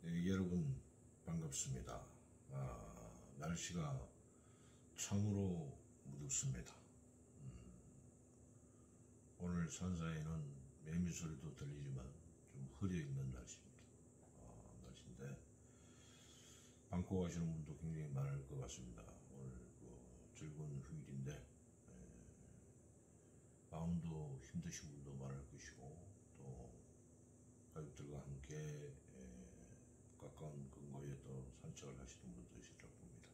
여러분 반갑습니다. 날씨가 참으로 무덥습니다. 오늘 산사에는 매미 소리도 들리지만 좀 흐려있는 날씨입니다. 날씨인데 방콕 가시는 분도 굉장히 많을 것 같습니다. 오늘 즐거운 휴일인데 마음도 힘드신 분도 많을 것이고 또 가족들과 함께 가까운 근거에 또 산책을 하시는 분도 있을 겁니다.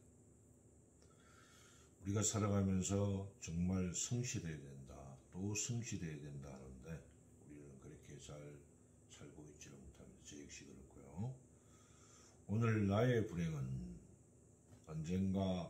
우리가 살아가면서 정말 성실해야 된다, 또 성실해야 된다 하는데 우리는 그렇게 잘 살고 있지를 못합니다. 저 역시 그렇고요. 오늘 나의 불행은 언젠가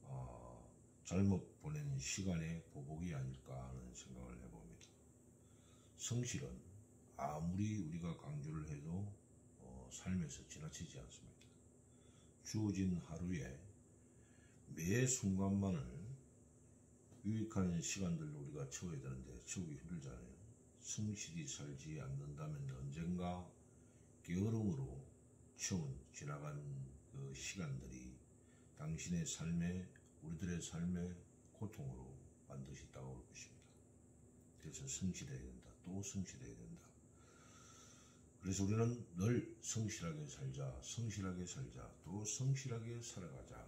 잘못 보낸 시간의 보복이 아닐까 하는 생각을 해봅니다. 성실은 아무리 우리가 강조를 해도 삶에서 지나치지 않습니다. 주어진 하루에 매 순간만을 유익한 시간들로 우리가 채워야 되는데 채우기 힘들잖아요. 성실히 살지 않는다면 언젠가 게으름으로 지나간 그 시간들이 당신의 삶에, 우리들의 삶의 고통으로 반드시 다가올 것입니다. 그래서 성실해야 된다, 또 성실해야 된다. 그래서 우리는 늘 성실하게 살자, 성실하게 살자, 또 성실하게 살아가자.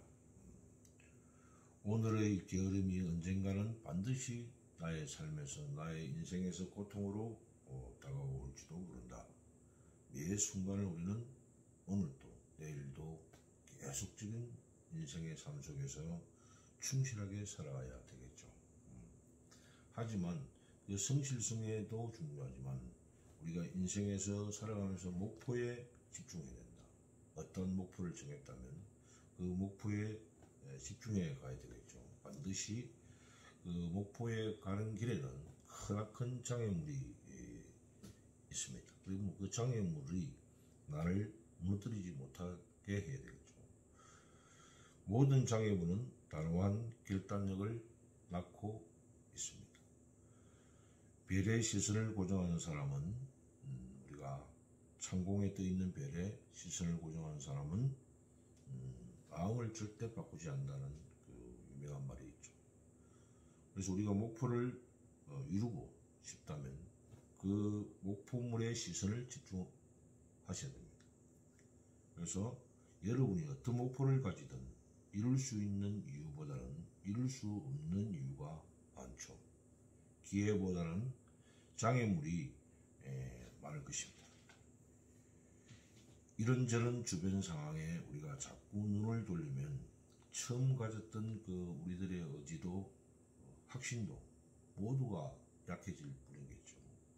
오늘의 게으름이 언젠가는 반드시 나의 삶에서, 나의 인생에서 고통으로 다가올지도 모른다. 매 순간을 우리는 오늘도 내일도 계속적인 인생의 삶 속에서 충실하게 살아가야 되겠죠. 하지만 그 성실성에도 중요하지만 우리가 인생에서 살아가면서 목표에 집중해야 된다. 어떤 목표를 정했다면 그 목표에 집중해 가야 되겠죠. 반드시 그 목표에 가는 길에는 크나큰 장애물이 있습니다. 그리고 그 장애물이 나를 무너뜨리지 못하게 해야 되겠죠. 모든 장애물은 단호한 결단력을 낳고 있습니다. 별의 시선을 고정하는 사람은 우리가 창공에 떠있는 별의 시선을 고정하는 사람은 마음을 절대 바꾸지 않는다는 그 유명한 말이 있죠. 그래서 우리가 목표를 이루고 싶다면 그 목표물의 시선을 집중하셔야 됩니다. 그래서 여러분이 어떤 목표를 가지든 이룰 수 있는 이유보다는 이룰 수 없는 이유가 많죠. 기회보다는 장애물이 많을 것입니다. 이런저런 주변 상황에 우리가 자꾸 눈을 돌리면 처음 가졌던 그 우리들의 의지도 확신도 모두가 약해질 뿐이겠죠.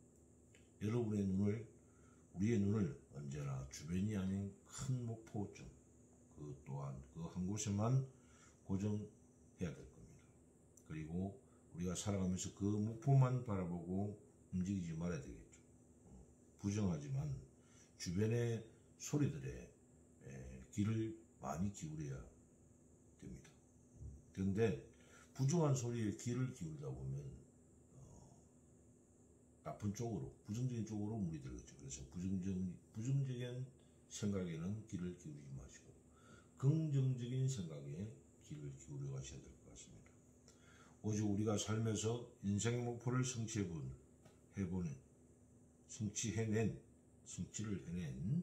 우리의 눈을 언제나 주변이 아닌 큰 목표점, 그 또한 그 한 곳에만 고정해야 될 겁니다. 그리고 우리가 살아가면서 그 목표만 바라보고 움직이지 말아야 되겠죠. 부정하지만 주변의 소리들에 귀를 많이 기울여야 됩니다. 그런데 부정한 소리에 귀를 기울이다 보면 나쁜 쪽으로, 부정적인 쪽으로 물이 들겠죠. 그래서 부정적인 생각에는 귀를 기울이지 마시고 긍정적인 생각에 귀를 기울여 가셔야 될 것 같습니다. 오직 우리가 삶에서 인생의 목표를 성취를 해낸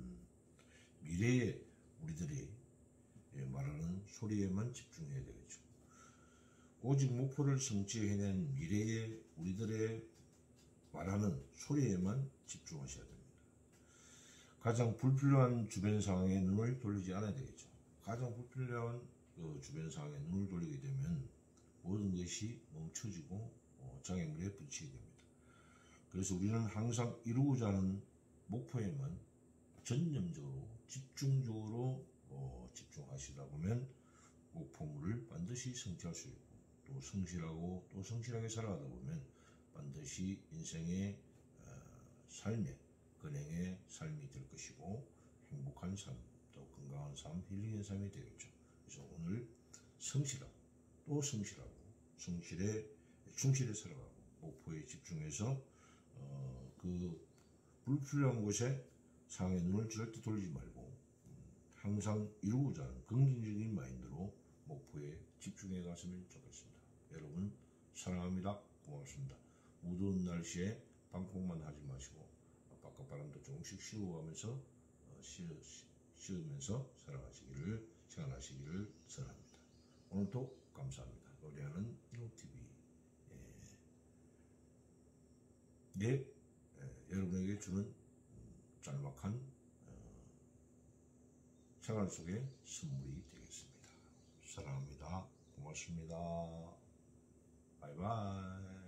미래의 우리들이 말하는 소리에만 집중해야 되겠죠. 오직 목표를 성취해낸 미래의 우리들의 말하는 소리에만 집중하셔야 됩니다. 가장 불필요한 주변 상황에 눈을 돌리지 않아야 되겠죠. 가장 불필요한 주변 상황에 눈을 돌리게 되면 모든 것이 멈춰지고 장애물에 부딪히게 됩니다. 그래서 우리는 항상 이루고자 하는 목표에만 전념적으로 집중적으로 집중하시다 보면 목표물을 반드시 성취할 수 있고 또 성실하고 또 성실하게 살아가다 보면 반드시 인생의 삶의 근행의 삶이 될 것이고 행복한 삶, 또 건강한 삶, 힐링의 삶이 되겠죠. 그래서 오늘 성실하고 또 성실하고 충실히 살아가고 목표에 집중해서 그 불필요한 곳에 상황에 눈을 절대 돌리지 말고 항상 이루고자 하는 긍정적인 마인드로 목표에 집중해 갔으면 좋겠습니다. 여러분 사랑합니다. 고맙습니다. 무더운 날씨에 방콕만 하지 마시고 바깥 바람도 조금씩 쉬어가면서 쉬으면서 생활하시기를 선합니다. 오늘도 감사합니다. 노래하는 TV 여러분에게 주는 짤막한 생활 속의 선물이 되겠습니다. 사랑합니다. 고맙습니다. 바이바이.